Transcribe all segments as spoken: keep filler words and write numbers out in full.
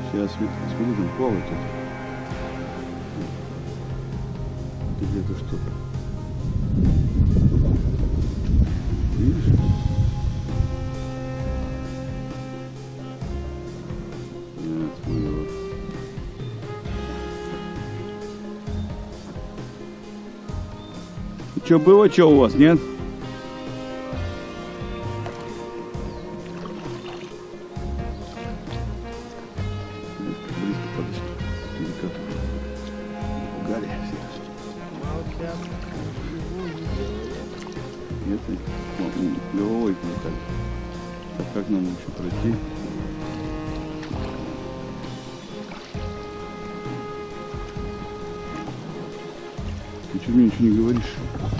Сейчас смотри, там плавает тут. Где-то что-то. Видишь? Нет, смыло. Что было, что у вас, нет? Близко подошли. Пугали всех. Это левовой так. Так как нам еще пройти? Ты что мне ничего не говоришь?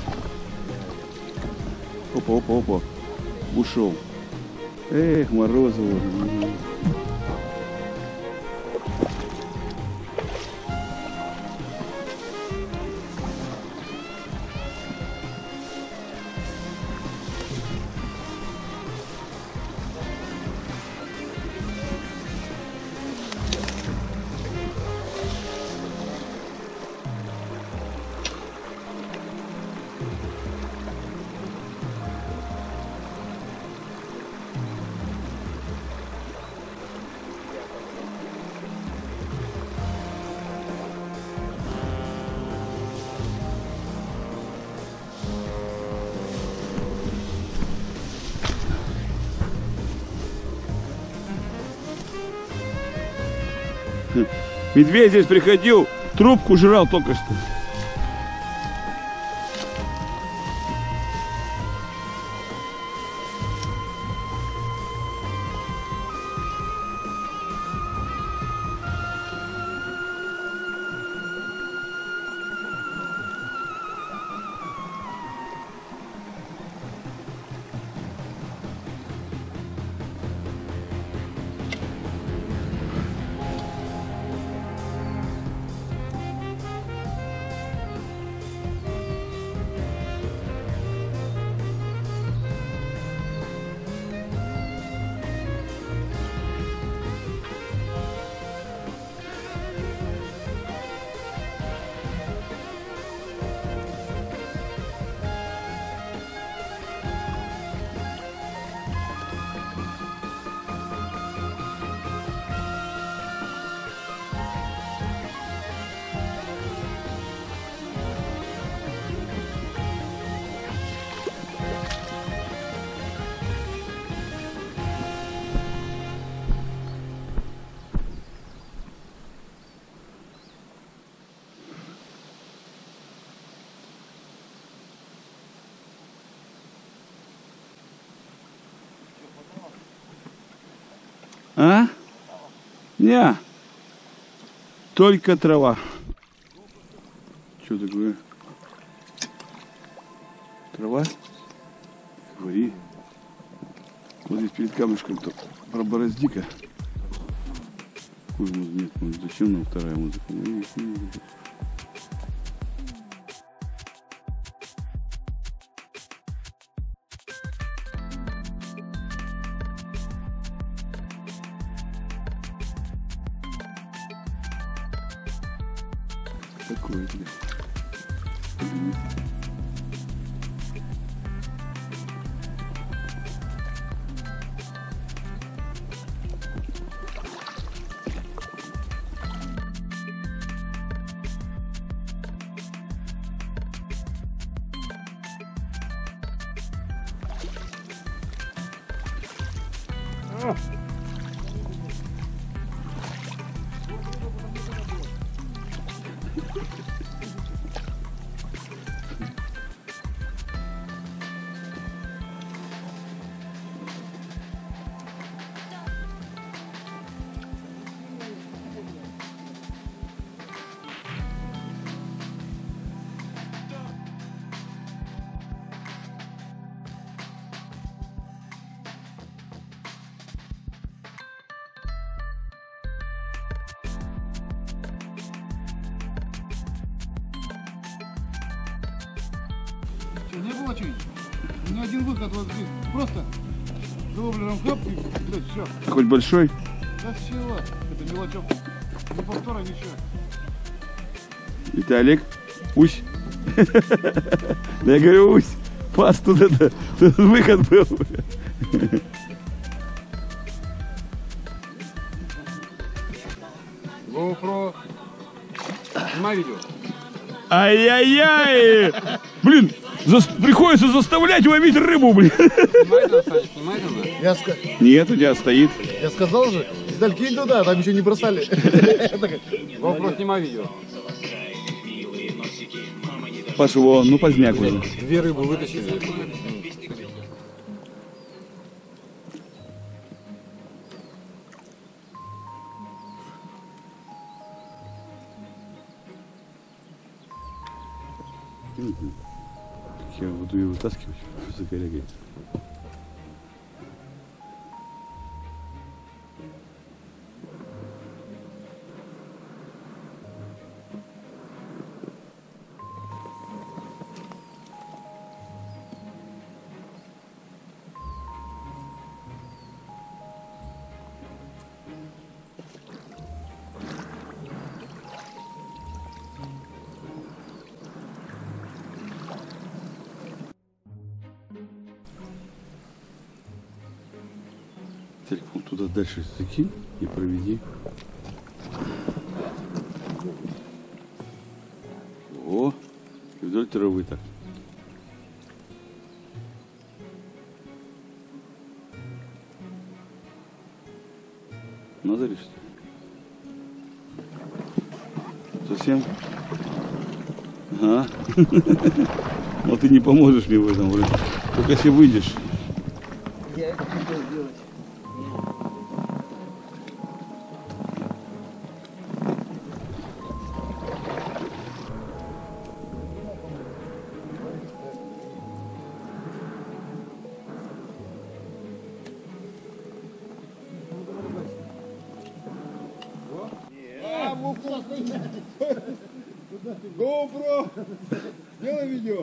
Опа, опа, опа. Ушел. Эх, Морозова. Медведь здесь приходил, трубку жрал только что. А? Не. Только трава. Что такое? Трава? Говори. Вот здесь перед камушком-то проборозди-ка. Какой музыка? Нет, ну зачем нам вторая музыка? Такое тебе. Не было чуть. У меня один выход вот здесь. Просто за воблером хлоп и, блядь, все. Хоть большой? Да с чего? Это мелочок. Не повтора, ничего. Виталик, усь. Да я говорю, усь. Пас, тут это, тут выход был. GoPro. Снимай видео. Ай-яй-яй! Блин, зас... приходится заставлять ловить рыбу, блин. Снимай там, Саня, снимай там. Я, ска... Нет, у тебя стоит. я сказал же, Виталь, кинь туда, там еще не бросали. GoPro, снимай видео. Паша, во, ну поздняк уже. Две рыбы вытащили. Я буду ее вытаскивать за корягой. Телефон туда дальше закинь и проведи. О, и вдоль травы так. Надо ли что? Совсем? Ага. Но ты не поможешь мне в этом, вроде. Только если выйдешь. Я это хотел сделать. GoPro! Сделай видео!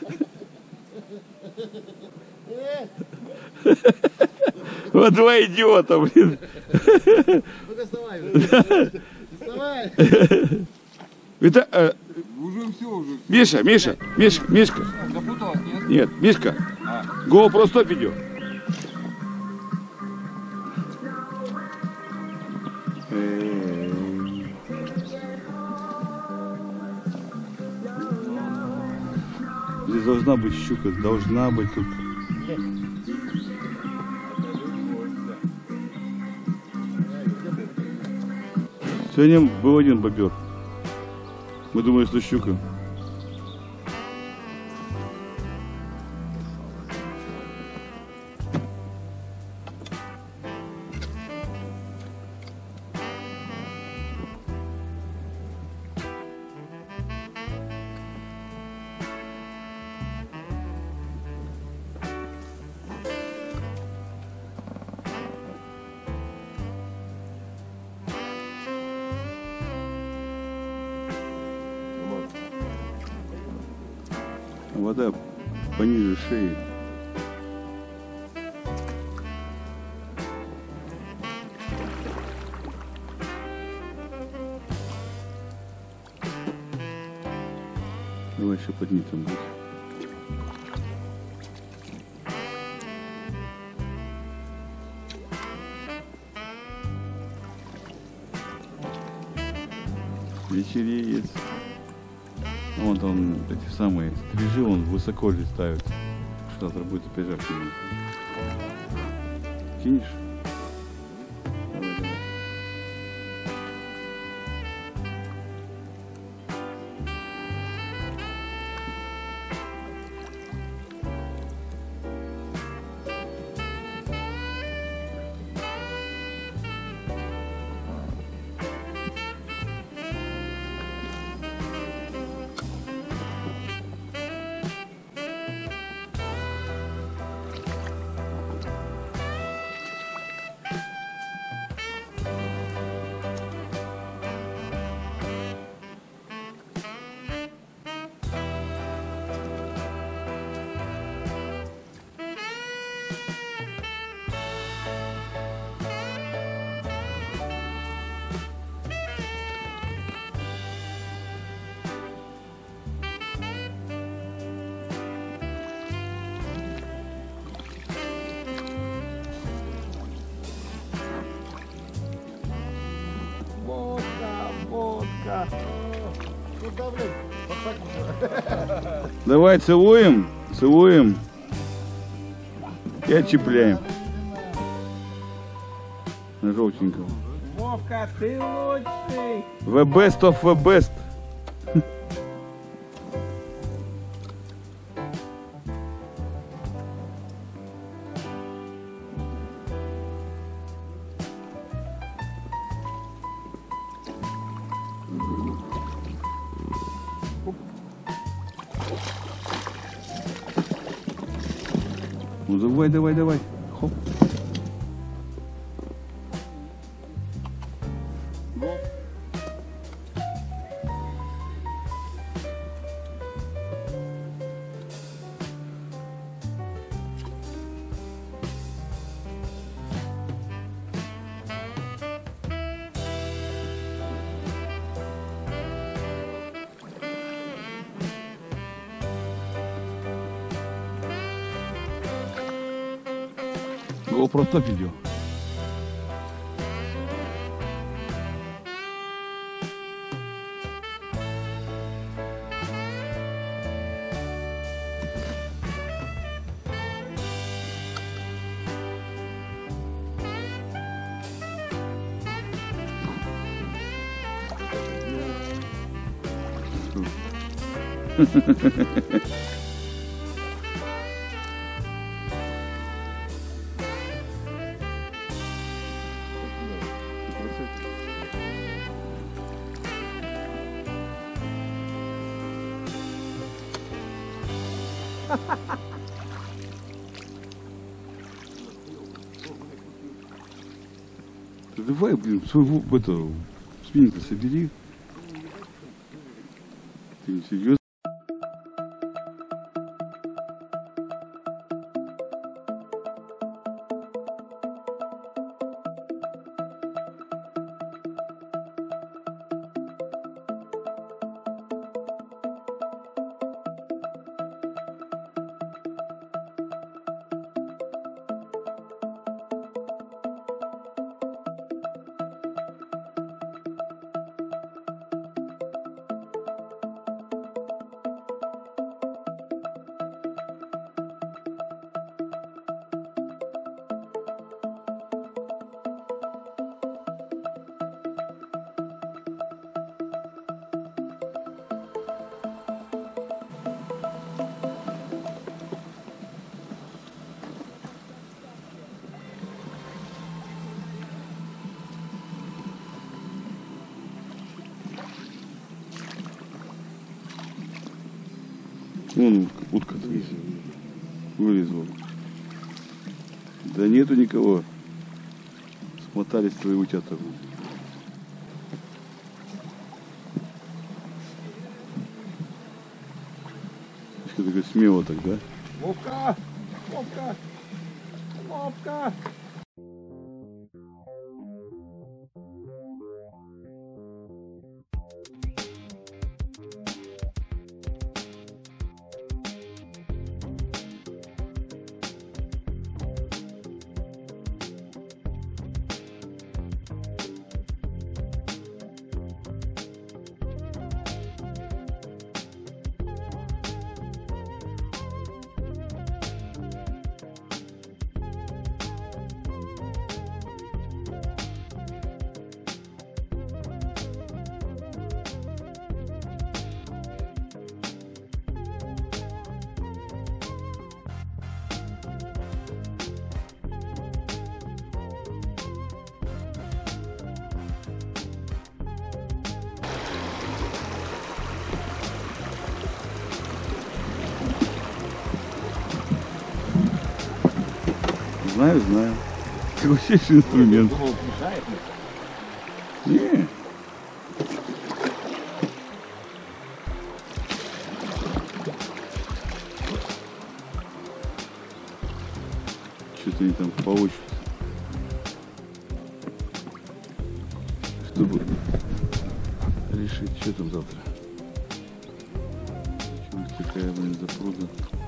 Вот два идиота, блин. Ну-ка вставай. Вставай. Это, э, Уже все, уже. Миша, Миша, Мишка, Мишка. Запуталась, нет? Нет, Мишка. А. GoPro стоп видео. Здесь должна быть щука, должна быть тут. Сегодня был один бобер. Мы думали, что щука. Вода пониже шеи. Давай еще подними там будет. Вечереет. Вон там эти самые стрижи, он высоко летают. Что завтра будет опять жарко. Кинешь? Давай, давай. Куда, блядь? Давай целуем, целуем и отчепляем на желтенького. Вовка, ты лучший! The best of the best. Ну давай, давай, давай. Хоп. GoPro топ видео. Да давай, блин, свой это спиннинг-то собери. Ты не серьезно? Вон утка, утка вылезла. Да нету никого. Смотались твои утята. Что такое смело так, да? Вовка! Вовка! Вовка! Знаю, знаю. Крутейший инструмент. Думал, мешает? Не. Что-то они там получится. Чтобы решить, что там завтра. Такая, блин, запруда.